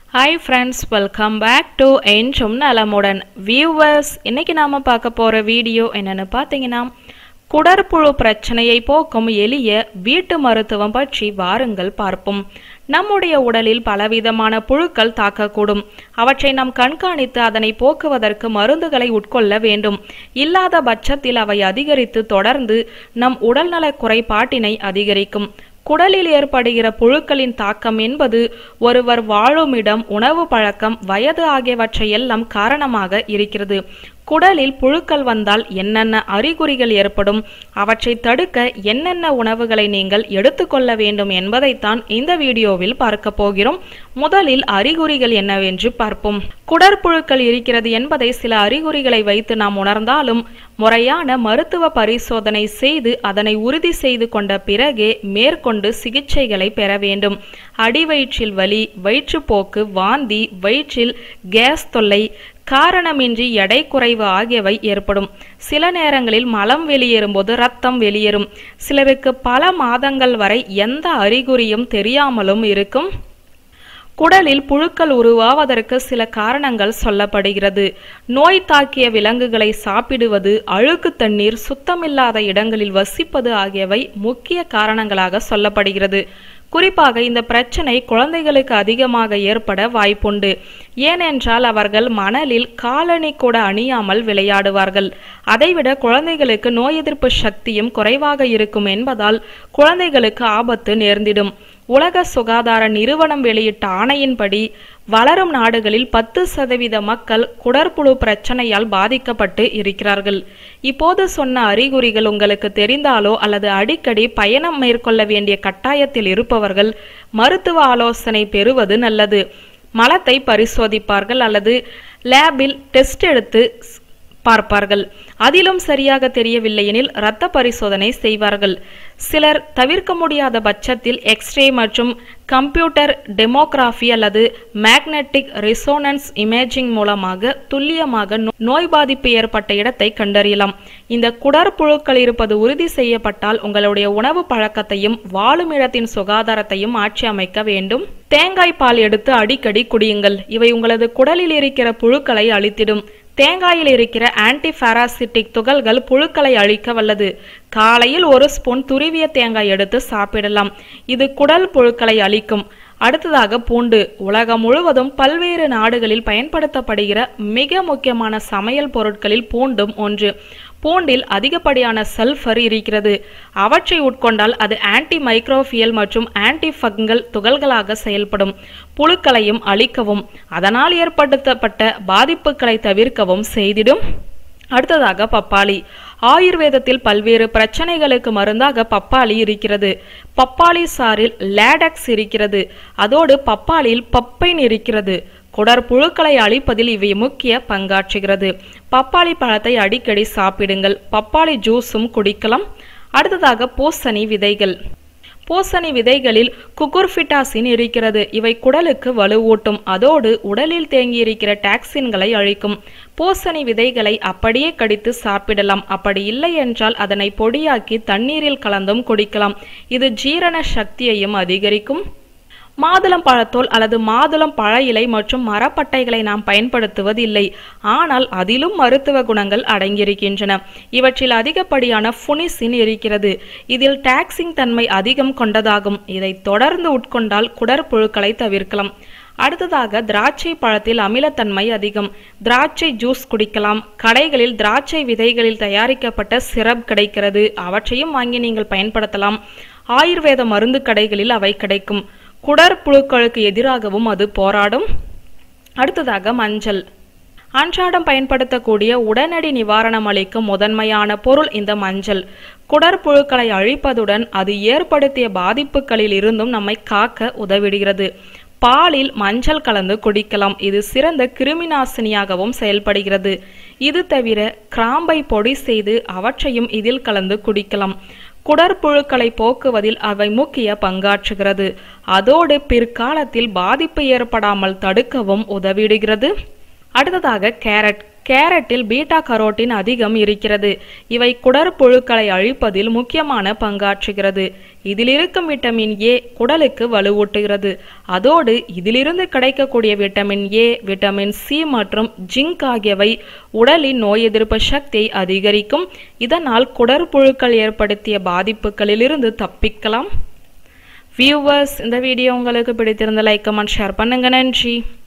Hi friends, welcome back to என்றும் நலமுடன் viewers. இன்னைக்கு நாம பார்க்க போற வீடியோ என்னன்னு பாத்தீங்கன்னா குடற்புழு பிரச்சனையை போக்கும் எளிய வீட்டு மருத்துவம் பற்றி வாருங்கள் பார்ப்போம். நம்முடைய உடலில் பலவிதமான புழுக்கள் தாக்கக்கூடும். அவற்றை நாம் கண்காணித்து அதனை போக்குவதற்கு மருந்துகளை உட்கொள்ள வேண்டும். இல்லாத பட்சத்தில் அவை அதிகரித்து தொடர்ந்து நம் உடல்நல குறைபாட்டினை அதிகரிக்கும். குடலில் ஏற்படுகிற புழுக்களின் தாக்கம் என்பது ஒருவர் வாழும் இடம், உணவு பழக்கம், வயது ஆகியவற்றையெல்லாம் காரணமாக இருக்கிறது. குடலில் புழுக்கள் வந்தால் என்னென்ன அறிகுறிகள் ஏற்படும், அவற்றை தடுக்க என்னென்ன உணவுகளை நீங்கள் எடுத்துக்கொள்ள வேண்டும் என்பதைத்தான் இந்த வீடியோவில் பார்க்க போகிறோம். முதலில் அறிகுறிகள் என்னவென்று பார்ப்போம். குடற்புழுக்கள் இருக்கிறது என்பதை சில அறிகுறிகளை வைத்து நாம் உணர்ந்தாலும் முறையான மருத்துவ பரிசோதனை செய்து அதனை உறுதி செய்து கொண்ட பிறகே மேற்கொண்டு சிகிச்சைகளை பெற வேண்டும். அடிவயிற்றில் வலி, வயிற்றுப்போக்கு, வாந்தி, வயிற்றில் கேஸ் தொல்லை, காரணமின்றி எடை குறைவு ஆகியவை ஏற்படும். சில நேரங்களில் மலம் வெளியேறும்போது இரத்தம் வெளியேறும். சிலருக்கு பல மாதங்கள் வரை எந்த அறிகுறியும் தெரியாமலும் இருக்கும். குடலில் புழுக்கள் உருவாவதற்கு சில காரணங்கள் சொல்லப்படுகிறது. நோய் தாக்கிய விலங்குகளை சாப்பிடுவது, அழுக்கு தண்ணீர், சுத்தமில்லாத இடங்களில் வசிப்பது ஆகியவை முக்கிய காரணங்களாக சொல்லப்படுகிறது. குறிப்பாக இந்த பிரச்சனை குழந்தைகளுக்கு அதிகமாக ஏற்பட வாய்ப்புண்டு. ஏனென்றால் அவர்கள் மணலில் காலணி கூட அணியாமல் விளையாடுவார்கள். அதைவிட குழந்தைகளுக்கு நோய் எதிர்ப்பு சக்தியும் குறைவாக இருக்கும் என்பதால் குழந்தைகளுக்கு ஆபத்து நேர்ந்திடும். உலக சுகாதார நிறுவனம் வெளியிட்ட ஆணையின்படி வளரும் நாடுகளில் 10% மக்கள் குடற்புழு பிரச்சனையால் பாதிக்கப்பட்டு இருக்கிறார்கள். இப்போது சொன்ன அறிகுறிகள் உங்களுக்கு தெரிந்தாலோ அல்லது அடிக்கடி பயணம் மேற்கொள்ள வேண்டிய கட்டாயத்தில் இருப்பவர்கள் மருத்துவ ஆலோசனை பெறுவது நல்லது. மலத்தை பரிசோதிப்பார்கள் அல்லது லேபில் டெஸ்ட் எடுத்து பார்ப்பார்கள். அதிலும் சரியாக தெரியவில்லை எனில் இரத்த பரிசோதனை செய்வார்கள். சிலர் தவிர்க்க முடியாத பட்சத்தில் எக்ஸ்ரே மற்றும் கம்ப்யூட்டர் டெமோகிராஃபி அல்லது மேக்னெட்டிக் ரெசோனன்ஸ் இமேஜிங் மூலமாக துல்லியமாக நோய் பாதிப்பு ஏற்பட்ட இடத்தை கண்டறியலாம். இந்த குடற்புழுக்கள் இருப்பது உறுதி செய்யப்பட்டால் உங்களுடைய உணவு பழக்கத்தையும் வாழும் இடத்தின் சுகாதாரத்தையும் மாற்றி அமைக்க வேண்டும். தேங்காய் பால் எடுத்து அடிக்கடி குடியுங்கள். இவை உங்களது குடலில் இருக்கிற புழுக்களை அழித்திடும். தேங்காயில் இருக்கிற ஆன்டிபாராசிட்டிக் துகள்கள் புழுக்களை அழிக்க வல்லது. காலையில் 1 ஸ்பூன் துருவிய தேங்காய் எடுத்து சாப்பிடலாம். இது குடல் புழுக்களை அழிக்கும். அடுத்ததாக பூண்டு. உலகம் முழுவதும் பல்வேறு நாடுகளில் பயன்படுத்தப்படுகிற மிக முக்கியமான சமையல் பொருட்களில் பூண்டும் ஒன்று. பூண்டில் அதிகப்படியான சல்ஃபர் இருக்கிறது. அவற்றை உட்கொண்டால் அது ஆன்டி மைக்ரோபியல் மற்றும் ஆன்டி ஃபங்கல் துகள்களாக செயல்படும். புழுக்களையும் அழிக்கவும் அதனால் ஏற்படுத்தப்பட்ட பாதிப்புகளை தவிர்க்கவும் செய்திடும். அடுத்ததாக பப்பாளி. ஆயுர்வேதத்தில் பல்வேறு பிரச்சனைகளுக்கு மருந்தாக பப்பாளி இருக்கிறது. பப்பாளி சாறில் லேடக்ஸ் இருக்கிறது. அதோடு பப்பாளியில் பப்பைன் இருக்கிறது. குடற்புழுக்களை அழிப்பதில் இவை முக்கிய பங்காற்றுகிறது. பப்பாளி பழத்தை அடிக்கடி சாப்பிடுங்கள். பப்பாளி ஜூஸும் குடிக்கலாம். அடுத்ததாக பூசணி விதைகள். பூசணி விதைகளில் குகுர்பிட்டாசின் இருக்கிறது. இவை குடலுக்கு வலுவூட்டும். அதோடு உடலில் தேங்கியிருக்கிற டாக்சின்களை அழிக்கும். பூசணி விதைகளை அப்படியே கடித்து சாப்பிடலாம். அப்படி இல்லை என்றால் அதனை பொடியாக்கி தண்ணீரில் கலந்தும் குடிக்கலாம். இது ஜீரண சக்தியையும் அதிகரிக்கும். மாதுளம் பழத்தோல் அல்லது மாதுளம் பழ இலை மற்றும் மரப்பட்டைகளை நாம் பயன்படுத்துவது இல்லை. ஆனால் அதிலும் மருத்துவ குணங்கள் அடங்கியிருக்கின்றன. இவற்றில் அதிகப்படியான புனிசின் இருக்கிறது. இதில் டாக்சின் தன்மை அதிகம் கொண்டதாகும். இதை தொடர்ந்து உட்கொண்டால் குடற்புழுக்களை தவிர்க்கலாம். அடுத்ததாக திராட்சை பழத்தில் அமிலத்தன்மை அதிகம். திராட்சை ஜூஸ் குடிக்கலாம். கடைகளில் திராட்சை விதைகளில் தயாரிக்கப்பட்ட சிரப் கிடைக்கிறது. அவற்றையும் வாங்கி நீங்கள் பயன்படுத்தலாம். ஆயுர்வேத மருந்து கடைகளில் அவை கிடைக்கும். குடற்புழுக்களுக்கு எதிராகவும் அது போராடும். அடுத்ததாக மஞ்சள். அன்றாடம் பயன்படுத்தக்கூடிய உடனடி நிவாரணம் அளிக்கும் முதன்மையான பொருள் இந்த மஞ்சள். குடற்புழுக்களை அழிப்பதுடன் அது ஏற்படுத்திய பாதிப்புகளில் இருந்தும் நம்மை காக்க உதவிடுகிறது. பாலில் மஞ்சள் கலந்து குடிக்கலாம். இது சிறந்த கிருமிநாசினியாகவும் செயல்படுகிறது. இது தவிர கிராம்பை பொடி செய்து அவற்றையும் இதில் கலந்து குடிக்கலாம். குடற்புழுக்களை போக்குவதில் அவை முக்கிய பங்காற்றுகிறது. அதோடு பிற்காலத்தில் பாதிப்பு ஏற்படாமல் தடுக்கவும் உதவிடுகிறது. அடுத்ததாக கேரட். கேரட்டில் பீட்டா கரோட்டின் அதிகம் இருக்கிறது. இவை குடற்புழுக்களை அழிப்பதில் முக்கியமான பங்காற்றுகிறது. இதில் இருக்கும் விட்டமின் ஏ குடலுக்கு வலுவூட்டுகிறது. அதோடு இதிலிருந்து கிடைக்கக்கூடிய விட்டமின் ஏ, விட்டமின் சி மற்றும் ஜிங்க் ஆகியவை உடலின் நோய் எதிர்ப்பு சக்தியை அதிகரிக்கும். இதனால் குடற்புழுக்கள் ஏற்படுத்திய பாதிப்புகளிலிருந்து தப்பிக்கலாம். வியூவர்ஸ், இந்த வீடியோ உங்களுக்கு பிடித்திருந்த லைக், கமெண்ட், ஷேர் பண்ணுங்க. நன்றி.